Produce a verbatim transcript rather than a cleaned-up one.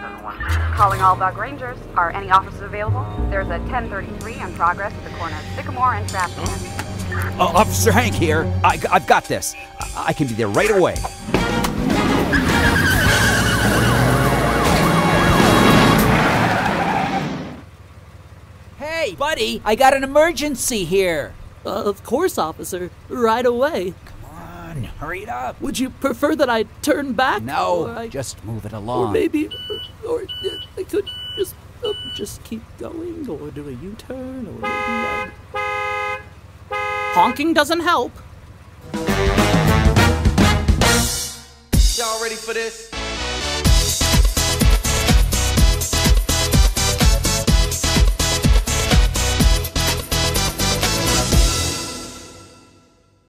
seven one. Calling all bug rangers. Are any officers available? There's a ten thirty-three in progress at the corner of Sycamore and Crafton. Uh, Officer Hank here. I, I've got this. I, I can be there right away. Hey, buddy, I got an emergency here. Uh, of course, officer. Right away. Come on, hurry it up. Would you prefer that I turn back? No, I, just move it along. Or maybe, or, or uh, I could just uh, just keep going, or do a U-turn, or maybe uh, honking doesn't help. Y'all ready for this?